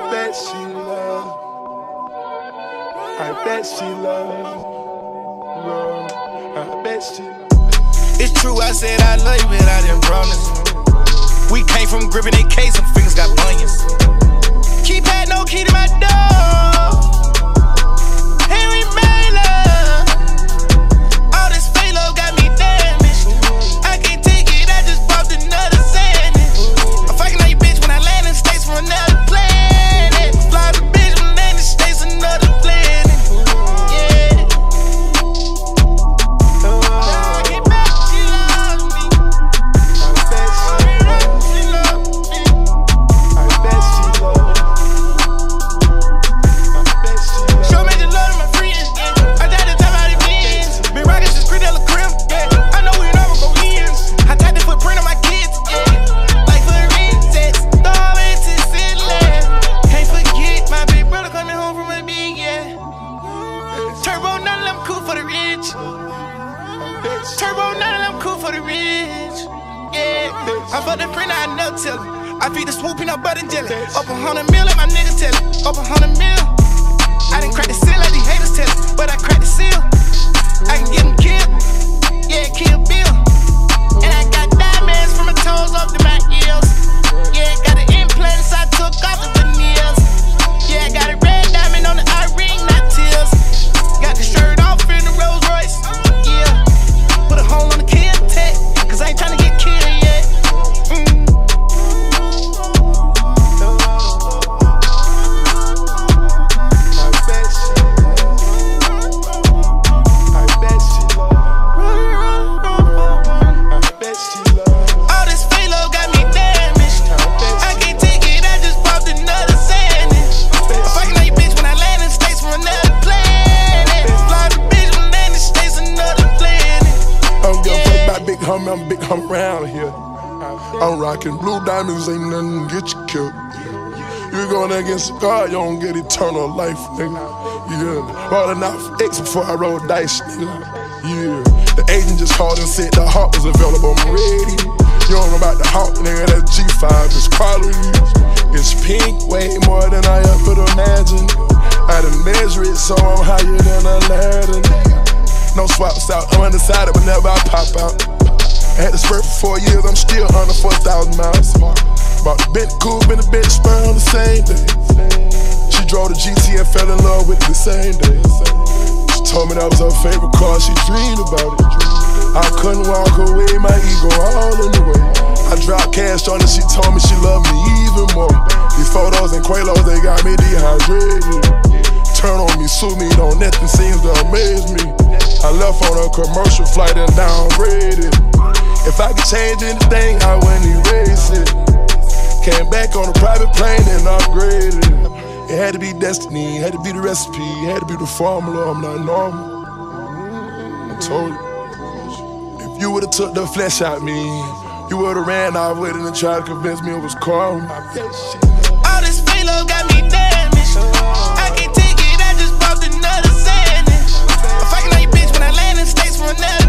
bet she love. I bet she love. I bet she love. It's true, I said I love you, but I didn't promise. We came from gripping a case, some fingers got bunions. Keypad, no key to my door. And we made love. All this fake love got me damaged. I can't take it, I just popped another sandwich. I'm fucking on you bitch when I land in the States from another planet. Fly the bitch when I land in the States, another planet. Yeah. I can't bet she loves me. I bet she love. I bet she love. I bet she love. Show me the love of my friends, yeah. I died to time out the bins. Been rockin' since Credella Crib, yeah. I know we never go in. I tied the footprint on my kids, yeah. Like for the recess, throw it to ceiling. Can't forget my big brother coming home from a big, yeah. Turbo, none of them cool for the rich. Turbo, none of them cool for the rich, yeah. I fucked a friend, I never tell him. I feed the swoop peanut butter and jelly. Up 100 mil, let my niggas tell it. Up 100 mil. I didn't crack the seal, let these haters tell it. But I cracked the seal. I can get them killed. Yeah, kill Bill. And I got diamonds from my toes up to my ears. Yeah, got the implants I took off the veneers. Yeah, got a red diamond on the eye ring, not tears. Got the shirt off in the Rolls Royce. Yeah, put a hole on the kill tech, cause I ain't tryna get killed yet. All this fake love got me damaged. I can't take it, I just popped another sandwich. I'm fucking on you bitch when I land in the States from another planet. Fly the bitch when I land in the States, another planet. I don't give a fuck about big homie, I'm big homie around here. I'm rocking blue diamonds, ain't nothing to get you killed. You going against God, you don't get eternal life, nigga. Yeah, rolling off X before I roll dice, nigga. Yeah, the agent just called and said the Hawk was available, I'm ready. You don't know about the Hawk, nigga, that G5 is quality. It's pink, way more than I ever could imagine. I done measure it, so I'm higher than a ladder. No swaps out, I'm undecided whenever I pop out. I had to spurt for 4 years, I'm still under 4,000 miles. Bought the Bentley coupe and the Bentley Spur on the same day. She drove the GT and fell in love with it the same day. She told me that was her favorite car, she dreamed about it. I couldn't walk away, my ego all in the way. I dropped cash on her, she told me she loved me even more. These photos and Quaaludes, they got me dehydrated. Turn on me, sue me, don't nothing seems to amaze me. I left on a commercial flight and downgraded. If I could change anything, I wouldn't erase it. Came back on a private plane and upgraded. It had to be destiny, it had to be the recipe, it had to be the formula, I'm not normal. I told you. If you would've took the flesh out me, you would've ran off with it and tried to convince me it was karma. All this fake love got me damaged. I can't take it, I just popped another sandwich. I'm fucking on you bitch when I land in the States from another